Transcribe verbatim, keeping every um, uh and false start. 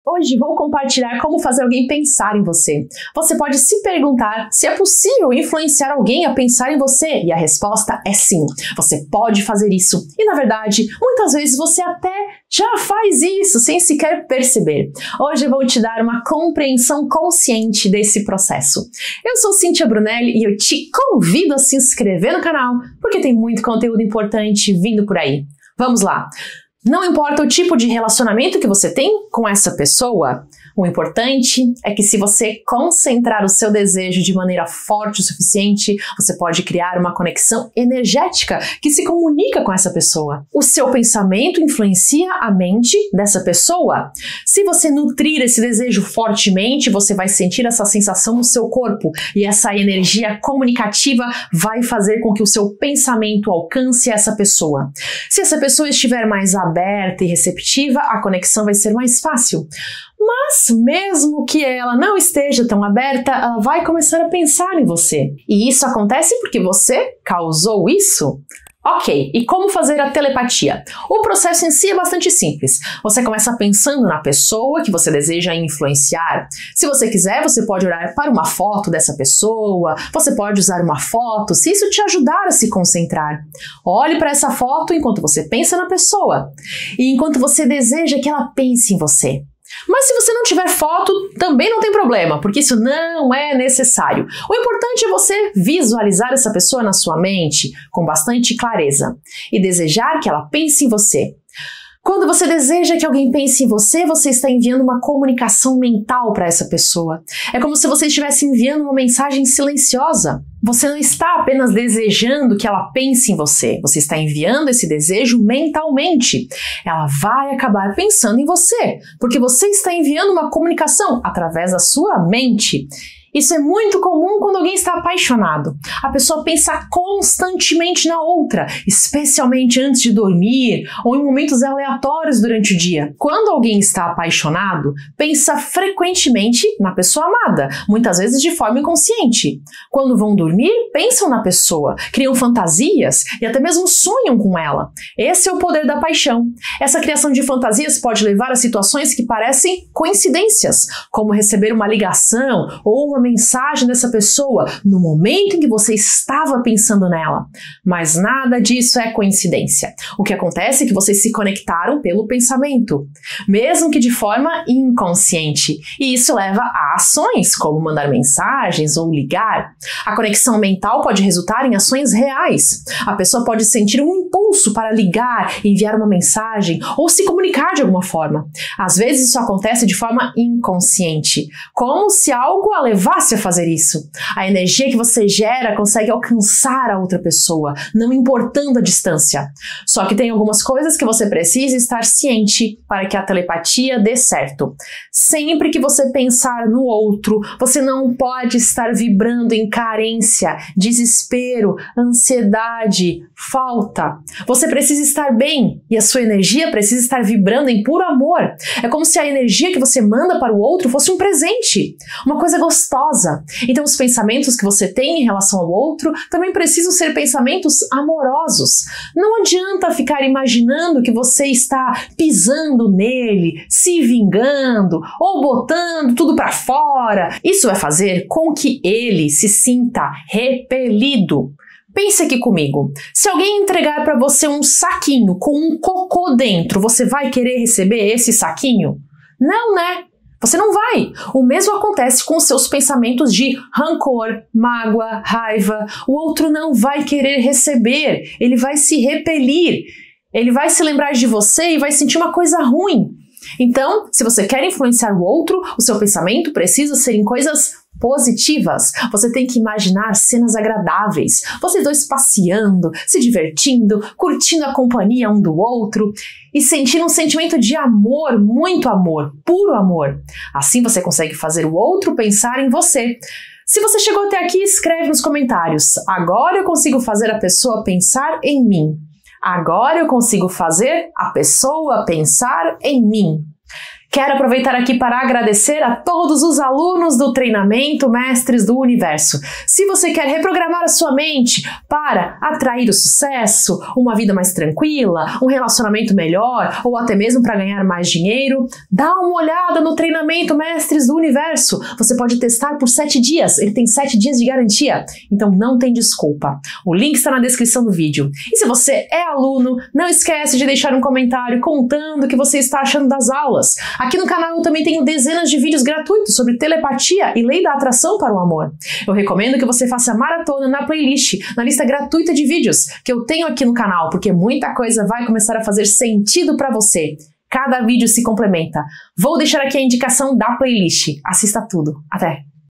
Hoje vou compartilhar como fazer alguém pensar em você. Você pode se perguntar se é possível influenciar alguém a pensar em você, e a resposta é sim. Você pode fazer isso. E na verdade, muitas vezes você até já faz isso sem sequer perceber. Hoje eu vou te dar uma compreensão consciente desse processo. Eu sou Cíntia Brunelli e eu te convido a se inscrever no canal, porque tem muito conteúdo importante vindo por aí. Vamos lá! Não importa o tipo de relacionamento que você tem com essa pessoa, o importante é que se você concentrar o seu desejo de maneira forte o suficiente, você pode criar uma conexão energética que se comunica com essa pessoa. O seu pensamento influencia a mente dessa pessoa. Se você nutrir esse desejo fortemente, você vai sentir essa sensação no seu corpo e essa energia comunicativa vai fazer com que o seu pensamento alcance essa pessoa. Se essa pessoa estiver mais aberta e receptiva, a conexão vai ser mais fácil. Mas mesmo que ela não esteja tão aberta, ela vai começar a pensar em você. E isso acontece porque você causou isso? Ok, e como fazer a telepatia? O processo em si é bastante simples. Você começa pensando na pessoa que você deseja influenciar. Se você quiser, você pode olhar para uma foto dessa pessoa, você pode usar uma foto, se isso te ajudar a se concentrar. Olhe para essa foto enquanto você pensa na pessoa e enquanto você deseja que ela pense em você. Mas se você não tiver foto, também não tem problema, porque isso não é necessário. O importante é você visualizar essa pessoa na sua mente com bastante clareza e desejar que ela pense em você. Quando você deseja que alguém pense em você, você está enviando uma comunicação mental para essa pessoa. É como se você estivesse enviando uma mensagem silenciosa. Você não está apenas desejando que ela pense em você, você está enviando esse desejo mentalmente. Ela vai acabar pensando em você, porque você está enviando uma comunicação através da sua mente. Isso é muito comum quando alguém está apaixonado. A pessoa pensa constantemente na outra, especialmente antes de dormir ou em momentos aleatórios durante o dia. Quando alguém está apaixonado, pensa frequentemente na pessoa amada, muitas vezes de forma inconsciente. Quando vão dormir, pensam na pessoa, criam fantasias e até mesmo sonham com ela. Esse é o poder da paixão. Essa criação de fantasias pode levar a situações que parecem coincidências, como receber uma ligação ou uma mensagem dessa pessoa no momento em que você estava pensando nela. Mas nada disso é coincidência. O que acontece é que vocês se conectaram pelo pensamento, mesmo que de forma inconsciente. E isso leva a ações, como mandar mensagens ou ligar. A conexão mental pode resultar em ações reais. A pessoa pode sentir um impulso para ligar, enviar uma mensagem ou se comunicar de alguma forma. Às vezes isso acontece de forma inconsciente, como se algo a levasse a fazer isso. A energia que você gera consegue alcançar a outra pessoa, não importando a distância. Só que tem algumas coisas que você precisa estar ciente para que a telepatia dê certo. Sempre que você pensar no outro, você não pode estar vibrando em carência, desespero, ansiedade, falta. Você precisa estar bem e a sua energia precisa estar vibrando em puro amor. É como se a energia que você manda para o outro fosse um presente, uma coisa gostosa. Então os pensamentos que você tem em relação ao outro também precisam ser pensamentos amorosos. Não adianta ficar imaginando que você está pisando nele, se vingando ou botando tudo para fora. Isso vai fazer com que ele se sinta repelido. Pense aqui comigo, se alguém entregar para você um saquinho com um cocô dentro, você vai querer receber esse saquinho? Não, né? Você não vai. O mesmo acontece com os seus pensamentos de rancor, mágoa, raiva. O outro não vai querer receber, ele vai se repelir, ele vai se lembrar de você e vai sentir uma coisa ruim. Então, se você quer influenciar o outro, o seu pensamento precisa ser em coisas positivas. Você tem que imaginar cenas agradáveis, vocês dois passeando, se divertindo, curtindo a companhia um do outro e sentindo um sentimento de amor, muito amor, puro amor. Assim você consegue fazer o outro pensar em você. Se você chegou até aqui, escreve nos comentários: agora eu consigo fazer a pessoa pensar em mim. Agora eu consigo fazer a pessoa pensar em mim. Quero aproveitar aqui para agradecer a todos os alunos do treinamento Mestres do Universo. Se você quer reprogramar a sua mente para atrair o sucesso, uma vida mais tranquila, um relacionamento melhor ou até mesmo para ganhar mais dinheiro, dá uma olhada no treinamento Mestres do Universo. Você pode testar por sete dias, ele tem sete dias de garantia, então não tem desculpa. O link está na descrição do vídeo. E se você é aluno, não esquece de deixar um comentário contando o que você está achando das aulas. Aqui no canal eu também tenho dezenas de vídeos gratuitos sobre telepatia e lei da atração para o amor. Eu recomendo que você faça maratona na playlist, na lista gratuita de vídeos que eu tenho aqui no canal, porque muita coisa vai começar a fazer sentido para você. Cada vídeo se complementa. Vou deixar aqui a indicação da playlist. Assista tudo. Até!